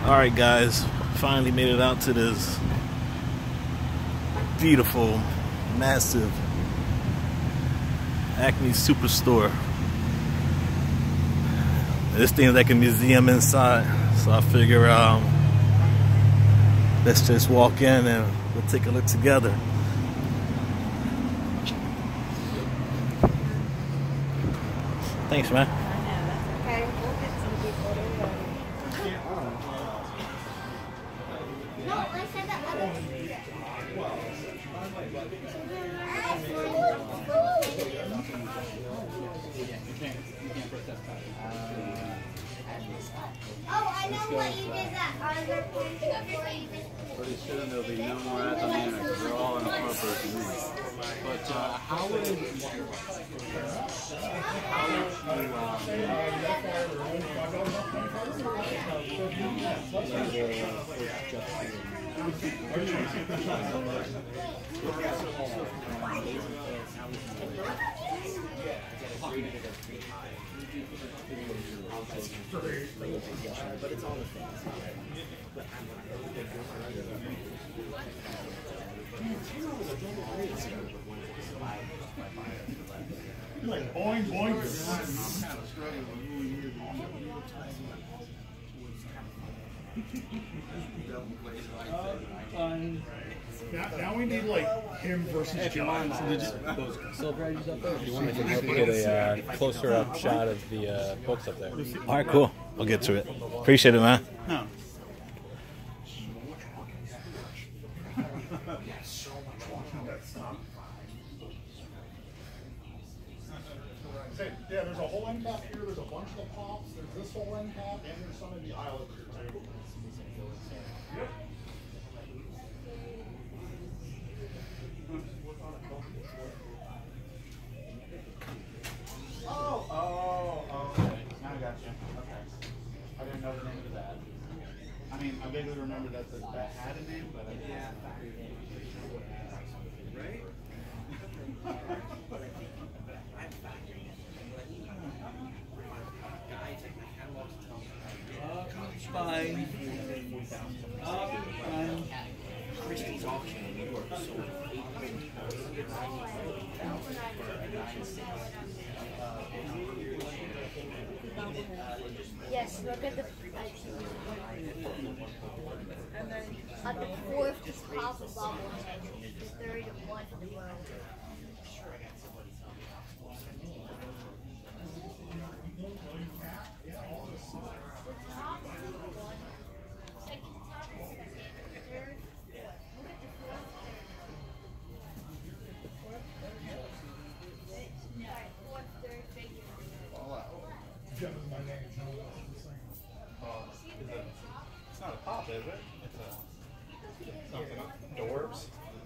Alright guys, finally made it out to this beautiful, massive ACME Superstore. This thing's like a museum inside, so I figure let's just walk in and we'll take a look together. Thanks, man. Okay, we'll get some people to No, I said that other Oh, I know what you did that other point before you did. Pretty soon there'll be no more ACME because they're all inappropriate to me. But how would you but it's all the things. Like boing boing. Now we need like him versus John. Those silver edges up there. If you want, I can help you get a closer up shot of the books up there. Alright, cool. I'll get to it. Appreciate it, man. No. Yeah, there's a whole end cap here, there's a bunch of the pops, there's this whole end cap, and there's some in the aisle over here too. Yep. Oh, okay. Now I got you. Okay. I didn't know the name of that. I mean, I vaguely remember that that had a name, but I didn't. Yeah. Right? Fine. Fine. Christie's auction in New York sold Yes, look at the and then at the fourth is pop of bubble. The third one in the world. It's not a pop, is it? It's something. Dorbs.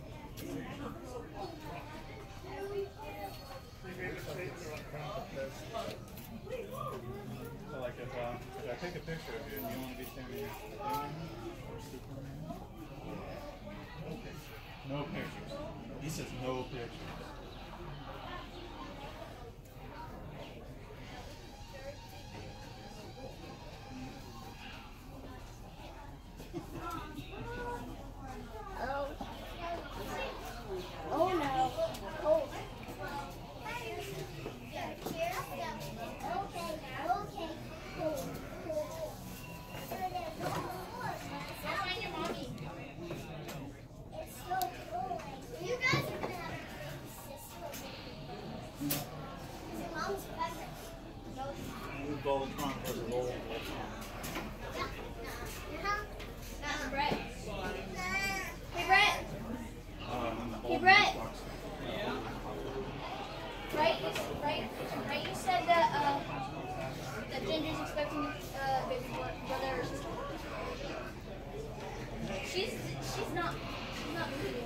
So like if I take a picture of you and you want to be standing next to the thing or Superman. No pictures. He says no pictures. Oh no. Oh. Golden trunk was a roll. Brett. Hey Brett. Hey Brett. Right. You said that that Ginger's expecting baby brother or sister. She's not moving.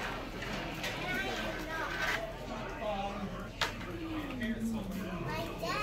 My dad.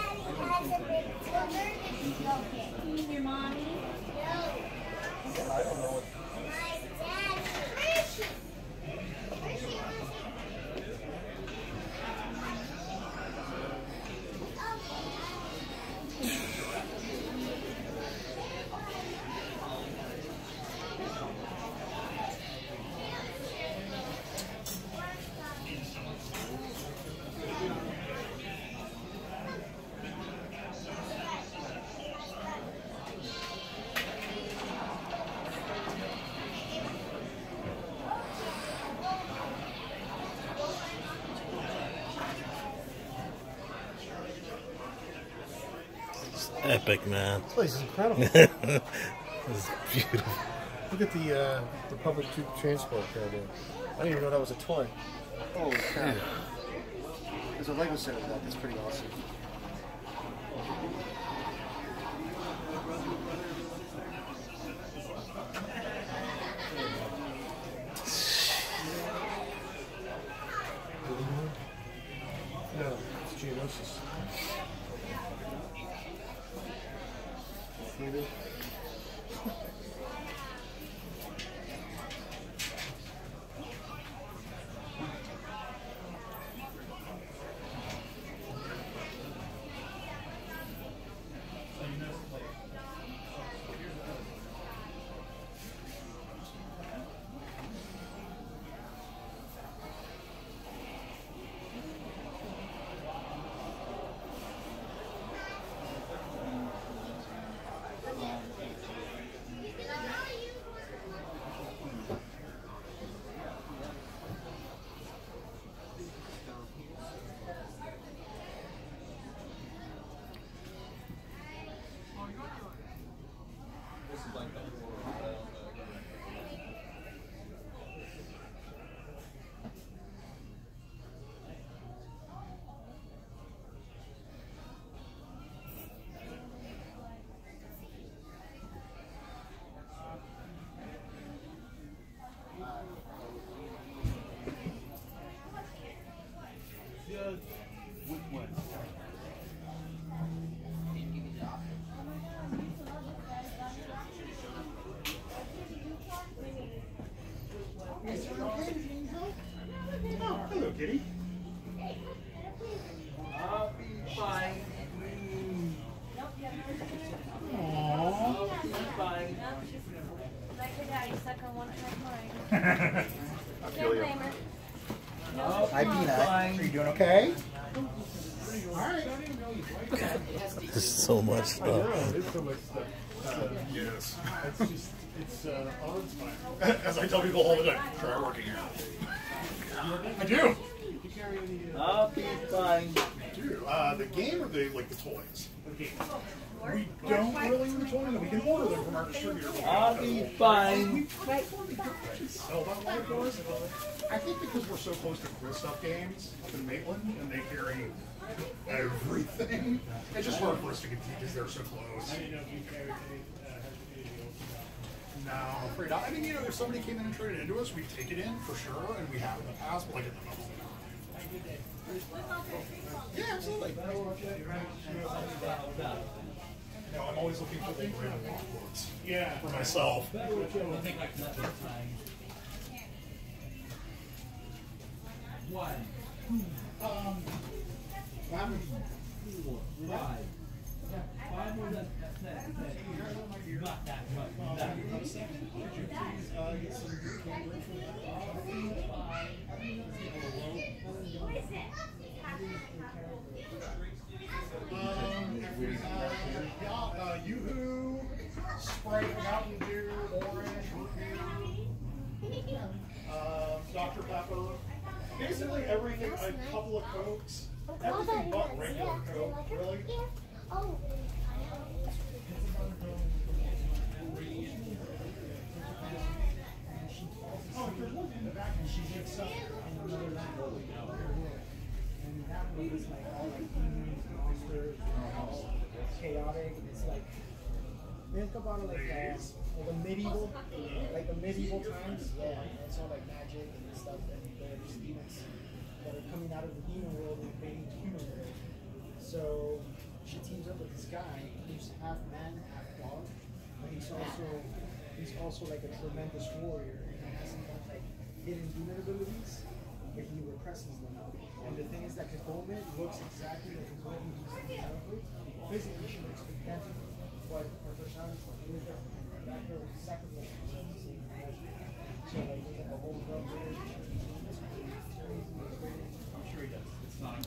Epic, man. This place is incredible. It's beautiful. Look at the public transport down there. I didn't even know that was a toy. Holy cow. There's a Lego set of that. That's pretty awesome. No, it's Geonosis. Maybe. Oh, hello, kitty. I'll be fine. Aww. I'll be fine. Like her daddy, stuck on one like mine. I feel you. Can't blame her. Hi, Peanut. Are you doing okay? Alright. There's so much I stuff. know, there's so much stuff. Yes. It's just, it's awe-inspiring. As I tell people all the time, try working here. I do. I'll be fine. I do. The game or the toys? The game. We don't really own the toys. We can order them from our distributor. I'll be fine. Sell that live doors. I think because we're so close to Cool Stuff Games up in Maitland, and they carry everything. It's just hard for us to compete because they're so close. No, I'm afraid not. I mean, if somebody came in and traded into us, we'd take it in for sure, and we have in the past, but like at the moment. Yeah, absolutely. I'm always looking for the random quotes. Yeah, for myself. Yoo-hoo, Sprite, Mountain Dew, Orange, Root Beer, Dr. Pepper, basically everything, a couple of Cokes, everything but regular Coke, really. Oh. Oh, there's one in the back and she gets up on another level. And that one is like all like demons, monsters, all chaotic. It's like think about it like the medieval times. Yeah, and it's all like magic and stuff, and there's demons that are coming out of the demon world and invading the human world. So she teams up with this guy who's half man, half dog, but he's also like a tremendous warrior. Has some like hidden demon abilities, but he represses them. And the thing is that Kagome looks exactly like Kagome used in childhood. Physically, she looks identical, but her personality is really different. That girl sacrificed herself to save her husband. So like they have a whole love relationship. It's crazy. I'm sure he does. It's not.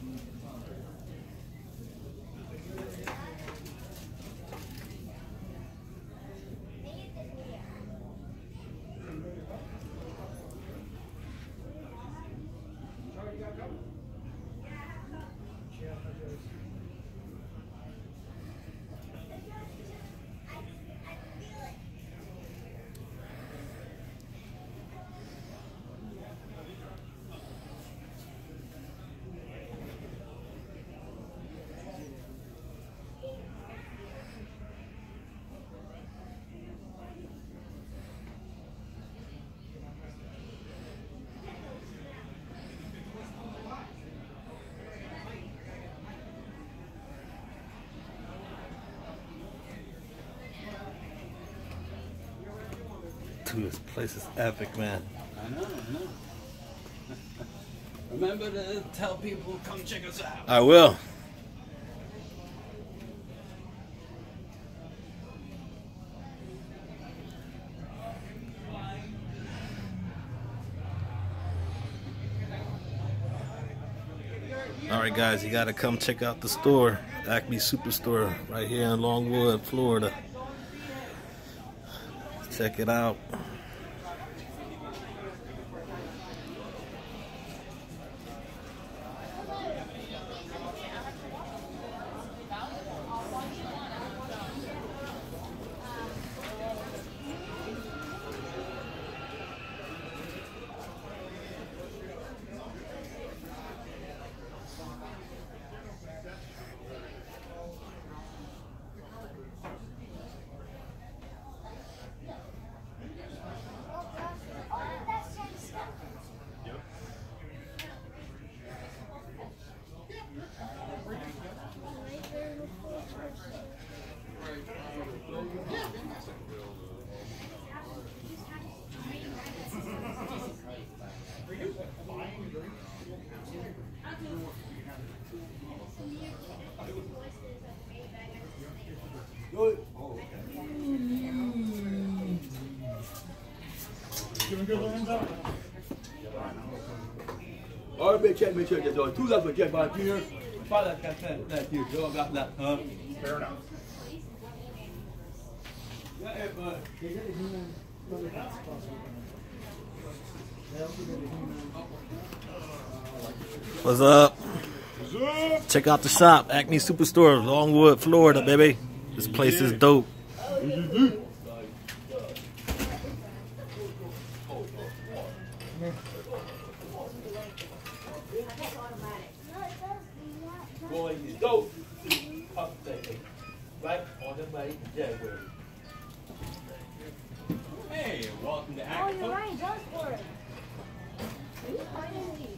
Dude, this place is epic, man. I know. Remember to tell people, come check us out. I will. All right, guys, you gotta come check out the store, ACME Superstore, right here in Longwood, Florida. Check it out. All right, check, make sure you're doing 2 left for Jack Bond Jr. 5 left, that you don't got that, huh? Fair enough. Yeah, hey, bud. What's up? Check out the shop, ACME Superstore, Longwood, Florida, baby. This place is dope. Boy, he's dope. Right on the way, January. Hey, welcome to Oh, Acton. you're right, just for it. Finally.